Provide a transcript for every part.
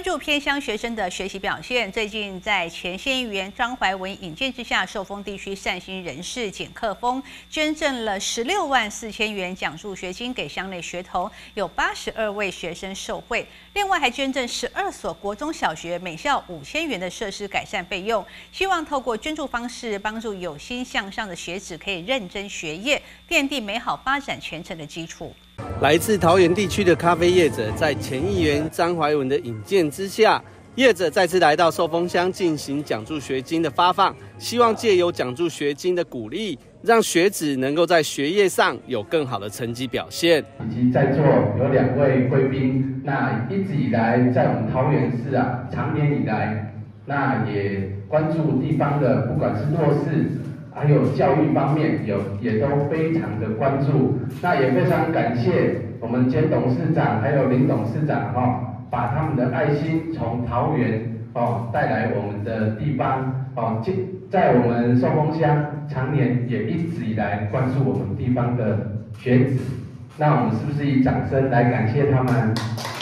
关注偏乡学生的学习表现。最近在前县议员张怀文引荐之下，寿丰地区善心人士简克峰捐赠了16万4千元奖助学金给乡内学童，有82位学生受惠。另外还捐赠12所国中小学每校5000元的设施改善费用，希望透过捐助方式帮助有心向上的学子可以认真学业，奠定美好发展前程的基础。 来自桃园地区的咖啡业者，在前议员张怀文的引荐之下，业者再次来到寿丰乡进行奖助学金的发放，希望借由奖助学金的鼓励，让学子能够在学业上有更好的成绩表现。 以及在座有2位贵宾，那一直以来在我们桃园市长年以来，那也关注地方的，不管是弱势，还有教育方面也都非常的关注，那也非常感谢我们简董事长还有林董事长把他们的爱心从桃园带来我们的地方在我们寿丰乡常年也一直以来关注我们地方的学子，那我们是不是以掌声来感谢他们？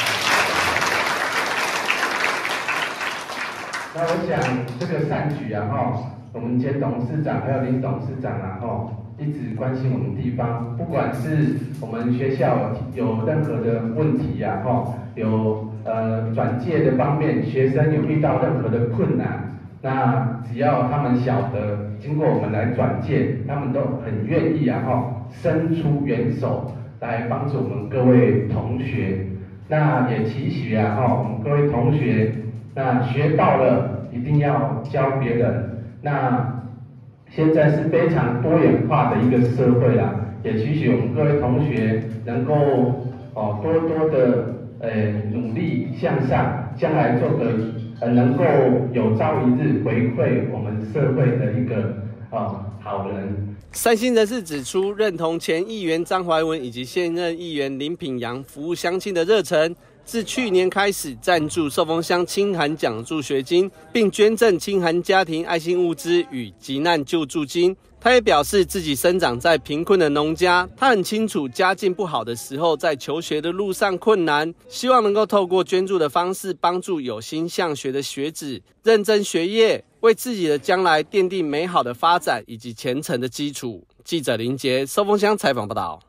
那我想这个善举我们简董事长还有林董事长一直关心我们地方，不管是我们学校有任何的问题有转介的方面，学生有遇到任何的困难，那只要他们晓得，经过我们来转介，他们都很愿意伸出援手来帮助我们各位同学。那也期许我们各位同学，那学到了一定要教别人。那现在是非常多元化的一个社会也期许我们各位同学能够多多的努力向上，将来做个能够有朝一日回馈我们社会的一个好人。 善心人士指出，认同前议员张怀文以及现任议员林品阳服务乡亲的热忱，自去年开始赞助寿丰乡清寒奖助学金，并捐赠清寒家庭爱心物资与急难救助金。他也表示，自己生长在贫困的农家，他很清楚家境不好的时候在求学的路上困难，希望能够透过捐助的方式帮助有心向学的学子认真学业，为自己的将来奠定美好的发展以及前程的基础。记者林杰，寿丰乡采访报道。